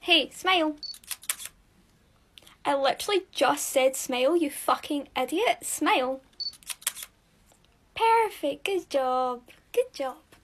Hey, smile. I literally just said smile, you fucking idiot. Smile. Perfect. Good job. Good job.